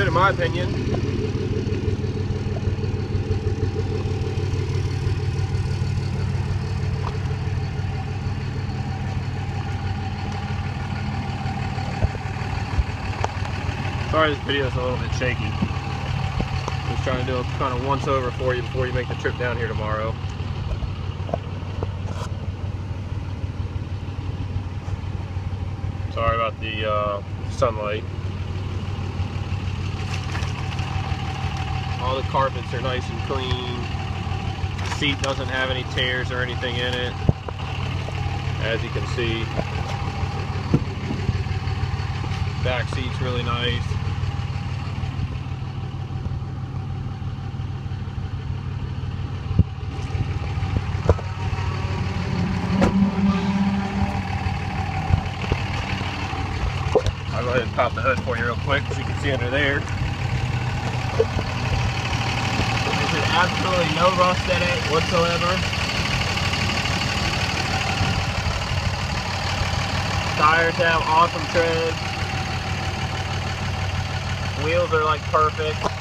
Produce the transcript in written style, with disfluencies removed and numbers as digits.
in my opinion. Sorry this video is a little bit shaky. Just trying to do a kind of once over for you before you make the trip down here tomorrow. Sorry about the sunlight. All the carpets are nice and clean. The seat doesn't have any tears or anything in it, as you can see. Back seat's really nice. I'll go ahead and pop the hood for you real quick so you can see under there. There's absolutely no rust in it whatsoever. Tires have awesome tread. Wheels are like perfect.